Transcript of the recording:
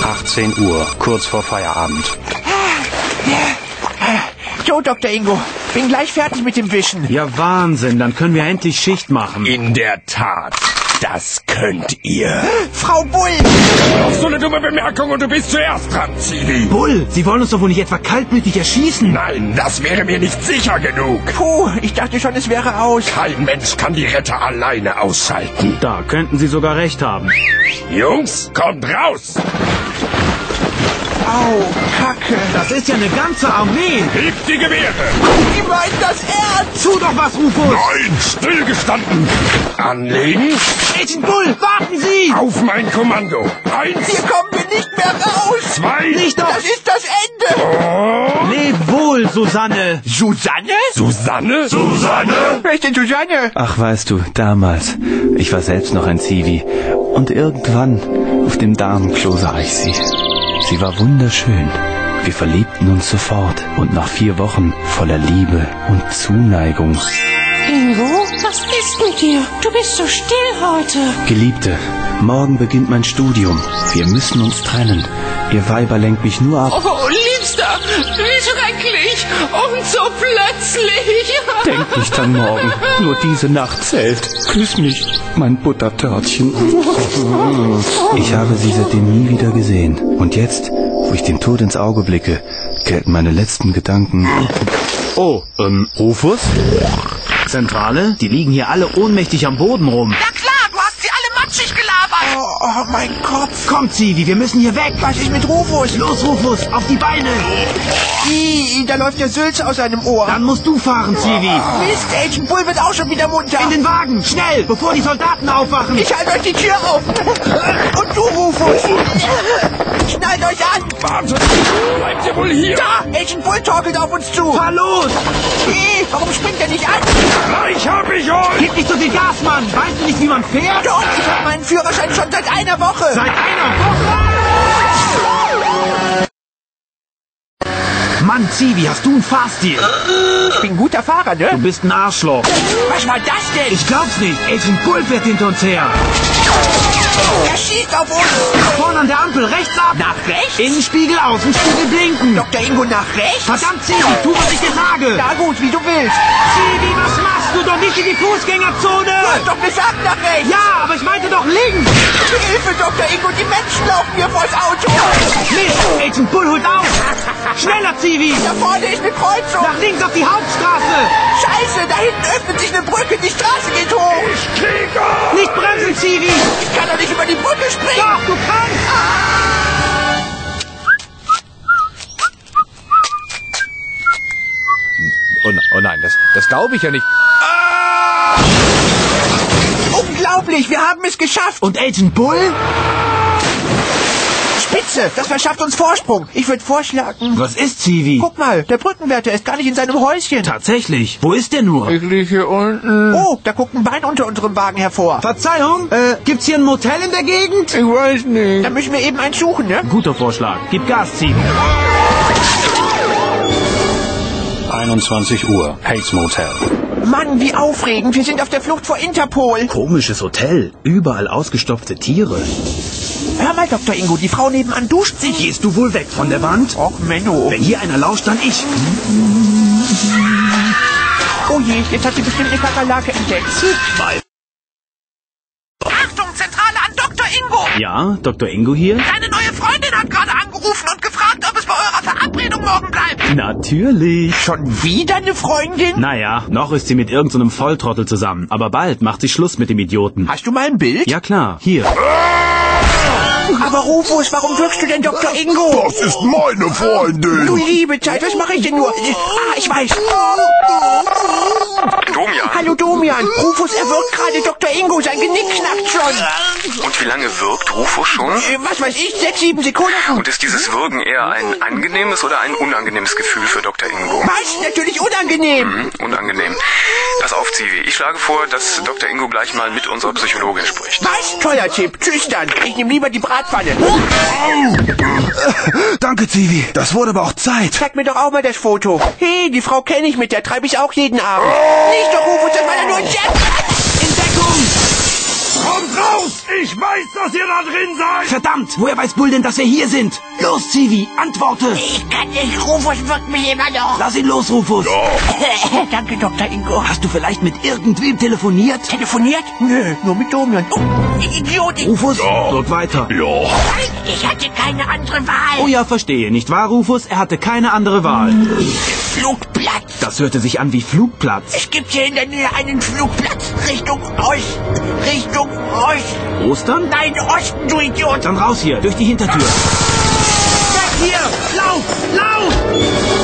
18 Uhr, kurz vor Feierabend. So, Dr. Ingo, bin gleich fertig mit dem Wischen. Ja, Wahnsinn, dann können wir endlich Schicht machen. In der Tat, das könnt ihr. Frau Bull! Auf so eine dumme Bemerkung und du bist zuerst dran, Zivi. Bull, Sie wollen uns doch wohl nicht etwa kaltblütig erschießen? Nein, das wäre mir nicht sicher genug. Puh, ich dachte schon, es wäre aus. Kein Mensch kann die Retter alleine ausschalten. Da könnten Sie sogar recht haben. Jungs, kommt raus! Au, Kacke. Das ist ja eine ganze Armee. Hebt die Gewehre! Die meinen das ernst. Tu doch was, Rufus. Nein, stillgestanden! Anlegen! Agent Bull, warten Sie! Auf mein Kommando! 1, Hier kommen wir nicht mehr raus. 2, Nicht doch! Das ist das Ende. oh. Leb wohl, Susanne! Susanne? Susanne? Susanne? Wer ist denn Susanne? Ach, weißt du, damals, ich war selbst noch ein Zivi. Und irgendwann, auf dem Damenklo sah ich sie. Sie war wunderschön. Wir verliebten uns sofort. Und nach 4 Wochen voller Liebe und Zuneigung. Ingo, was ist mit dir? Du bist so still heute. Geliebte, morgen beginnt mein Studium. Wir müssen uns trennen. Ihr Weiber lenkt mich nur ab. Oh, Liebster, wie schrecklich und so plötzlich. Denk nicht an morgen. Nur diese Nacht zählt. Küss mich, mein Buttertörtchen. Ich habe sie seitdem nie wieder gesehen. Und jetzt, wo ich dem Tod ins Auge blicke, gelten meine letzten Gedanken. Oh, Rufus? Zentrale? Die liegen hier alle ohnmächtig am Boden rum. Na klar, du hast sie alle matschig gelabert. Oh, mein Kopf. Kommt, Zivi, wir müssen hier weg. Was ist mit Rufus? Los, Rufus, auf die Beine. Da läuft der Sülz aus seinem Ohr. Dann musst du fahren, Zivi. Mist, Agent Bull wird auch schon wieder munter. In den Wagen, schnell, bevor die Soldaten aufwachen. Ich halte euch die Tür auf. Und du, Rufus. Schnallt euch an. Warte! Bleibt ihr wohl hier? Da, Agent Bull torkelt auf uns zu. Fahr los. Warum springt er nicht an? Gleich hab ich euch! Gib nicht so viel Gas, Mann. Weißt du nicht, wie man fährt? Doch, ich habe meinen Führerschein schon seit einer Woche. Seit einer Woche? Mann, Zivi, hast du einen Fahrstil? Ich bin ein guter Fahrer, Du ne? bist ein Arschloch. Was war das denn? Ich glaub's nicht. Agent Bull fährt hinter uns her. Er schießt auf uns. Vorne an der Ampel, rechts ab. Nach rechts? Innenspiegel, Außenspiegel blinken. Dr. Ingo nach rechts? Verdammt, Zivi, tu, was ich dir sage. Na gut, wie du willst. Zivi, was machst du? Doch nicht in die Fußgängerzone. Du hast doch gesagt nach rechts. Ja, aber ich meinte doch links. Hilfe, Dr. Ingo, die Menschen laufen mir vors Auto. Mist, Agent Bull holt auf. Schneller, Zivi. Da vorne ist eine Kreuzung. Nach links auf die Hauptstraße. Scheiße, da hinten öffnet sich eine Brücke, die Straße geht hoch. Krieger! Nicht bremsen, Zivi. Ich kann doch nicht über die Brücke springen. Doch, du kannst. Oh nein, das glaube ich ja nicht. Unglaublich, wir haben es geschafft. Und Agent Bull? Spitze, das verschafft uns Vorsprung. Ich würde vorschlagen... Was ist, Zivi? Guck mal, der Brückenwärter ist gar nicht in seinem Häuschen. Tatsächlich. Wo ist der nur? Ich liege hier unten. Oh, da guckt ein Bein unter unserem Wagen hervor. Verzeihung, gibt's hier ein Motel in der Gegend? Ich weiß nicht. Da müssen wir eben eins suchen, ne? Guter Vorschlag. Gib Gas, Zivi. 21 Uhr, Hates Motel. Mann, wie aufregend. Wir sind auf der Flucht vor Interpol. Komisches Hotel. Überall ausgestopfte Tiere. Hör mal, Dr. Ingo, die Frau nebenan duscht sich. Gehst du wohl weg von der Wand? Och, Menno. Wenn hier einer lauscht, dann ich. Oh je, jetzt hat sie bestimmt eine Kakerlake entdeckt. Achtung, Zentrale an Dr. Ingo. Ja, Dr. Ingo hier? Deine neue Freundin hat gerade angerufen und gefragt, ob es bei eurer Verabredung morgen bleibt. Natürlich. Schon wieder eine Freundin? Naja, noch ist sie mit irgendeinem Volltrottel zusammen. Aber bald macht sie Schluss mit dem Idioten. Hast du mal ein Bild? Ja klar, hier. Aber Rufus, warum wirkst du denn Dr. Ingo? Das ist meine Freundin! Du liebe Zeit, was mache ich denn nur? Ich weiß. Domian. Hallo Domian. Rufus erwürgt gerade Dr. Ingo. Sein Genick knackt schon. Und wie lange wirkt Rufus schon? Was weiß ich, 6, 7 Sekunden. Und ist dieses Würgen eher ein angenehmes oder ein unangenehmes Gefühl für Dr. Ingo? Was? Natürlich unangenehm. Unangenehm. Pass auf, Zivi. Ich schlage vor, dass Dr. Ingo gleich mal mit unserer Psychologin spricht. Was? Toller Tipp. Tschüss dann. Ich nehme lieber die Bratpfanne. Danke, Zivi. Das wurde aber auch Zeit. Zeig mir doch auch mal das Foto. Hey, die Frau kenne ich, mit der treibe ich auch jeden Abend. Nicht doch, Rufus, das war ja nur ein Scherz. In Deckung! raus! Ich weiß, dass ihr da drin seid! Verdammt! Woher weiß Bull denn, dass wir hier sind? Los, Zivi, antworte! Ich kann nicht, Rufus wirkt mich immer noch. Lass ihn los, Rufus! Danke, Dr. Ingo. Hast du vielleicht mit irgendwem telefoniert? Telefoniert? Nö, nur mit Domian. Oh, Idiot. Rufus? Dort weiter. Ja. Nein, ich hatte keine andere Wahl. Oh ja, verstehe, nicht wahr, Rufus? Er hatte keine andere Wahl. Flugplatz. Das hörte sich an wie Flugplatz. Es gibt hier in der Nähe einen Flugplatz. Richtung Ost. Richtung Ost. Ostern? Nein, Osten, du Idiot. Dann raus hier, durch die Hintertür. Weg hier. Lauf, lauf.